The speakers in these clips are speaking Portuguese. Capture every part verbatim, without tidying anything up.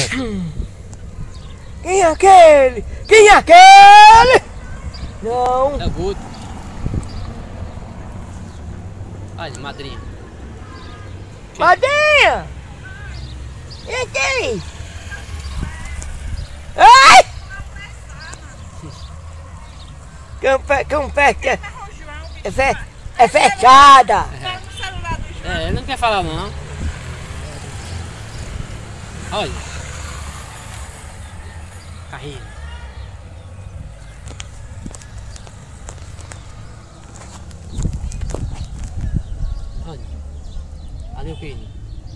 Quem é aquele? Quem é aquele? Não. É o Guto. Olha, madrinha. Madrinha! E quem? Ai! Campe, campe, é, é, fe, é fechada. É. é, ele não quer falar não. Olha. Carrinho. Olha. Ali o Pedro.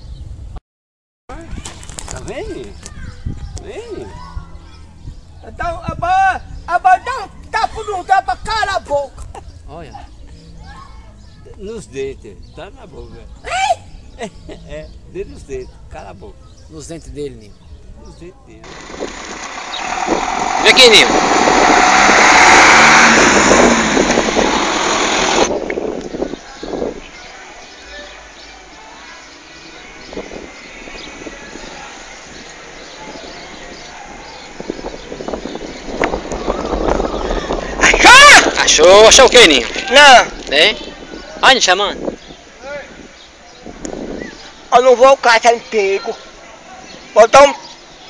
Tá vendo? Vem. Então, a boa, a boa, dá um tapa no tapa, cala a boca. Olha. Nos dentes, tá na boca. Ei! É, dentro dos dentes, cala a boca. Nos dentes dele, Ninho. Nos dentes dele. Vem aqui, Ninho. Achou? Achou o que, Ninho? Não, É? Olha, chamando. eu não vou caçar emprego. Botar um...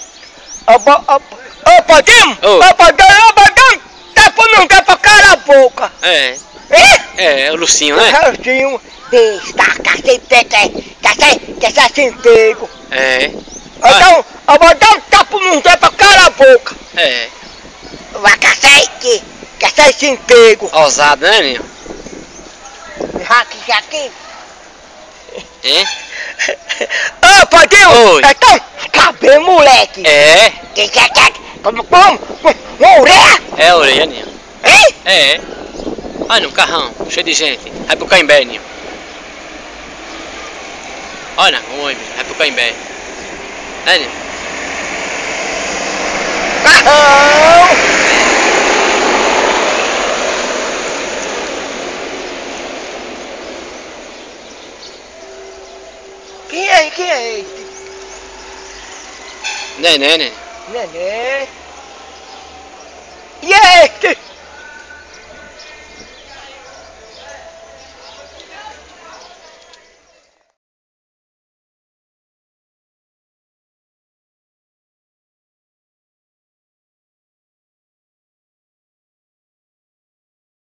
Ô, Padinho! Ô. Ô, Padinho! Ô, Padinho! Tapa no tapa, cala a boca. É. É? É, o Lucinho, né? Ratinho, besta, cacete, cacete, cacete sem emprego. É. Então, eu vou dar um tapa no tapa, cala a boca. É. Vai, cacete, cacete sem emprego. Ousado, né, Ninho? Aqui, aqui. É? Ô, Padinho! Oi. Então, cabelo, moleque. É. Que, que, que, como, como? Uma orelha? É a orelha, Ninho. Hein? É. Olha, um carrão, cheio de gente. Vai pro Caimbé, Ninho. Olha, o ônibus, vai pro Caimbé. É, Ninho? Carrão! Quem é, quem é esse? Neném, né? Neném. E é esse?